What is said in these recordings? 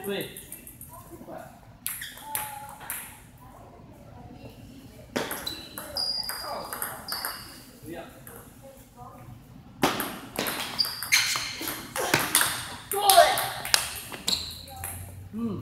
对。不要。对。嗯。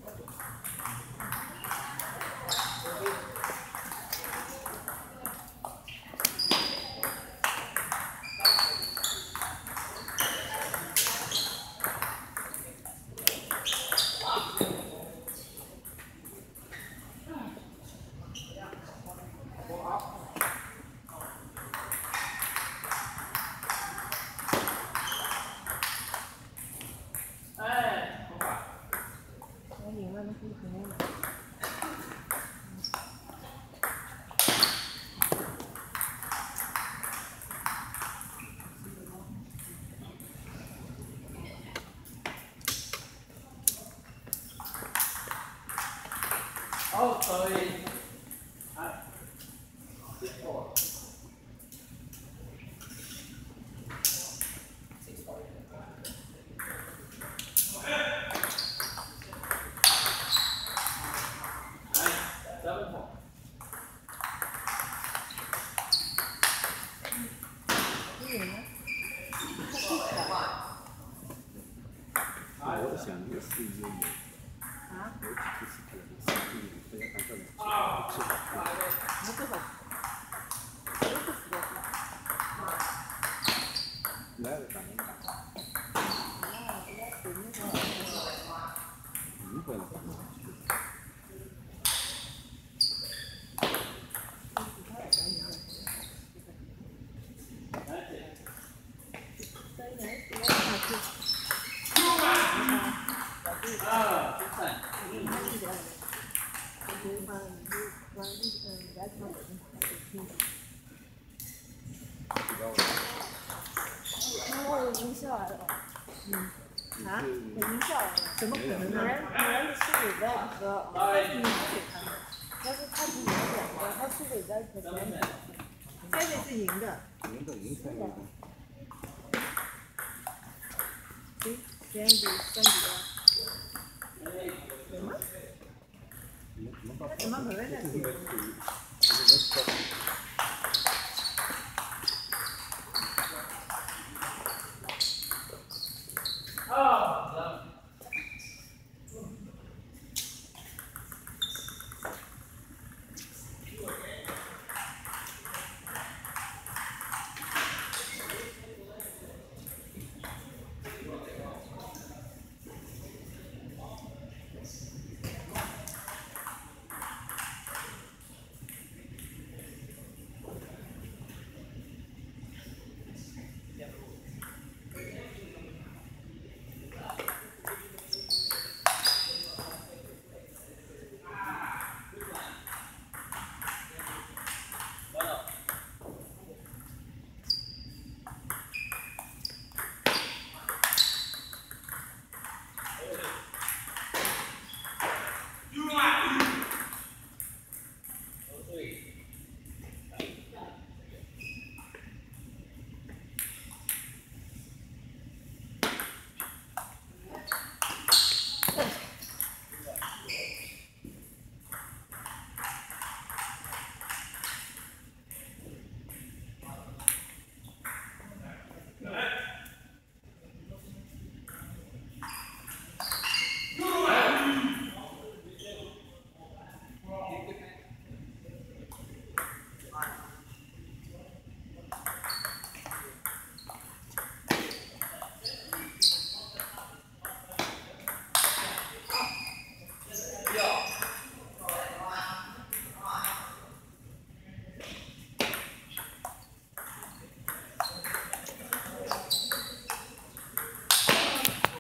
好，可以。哎，结果。 我想也是一样的。啊？我只是可能是不要看这里。来了打能打。一会儿打。 哦，已经下来了。啊？已经下来了？怎么可能呢？人是输给在哥，但是你输给他们，要是他是赢2个，他输给在可能，这里是赢的。 赢才有。 行，先比3比2。什么？怎么可能在输？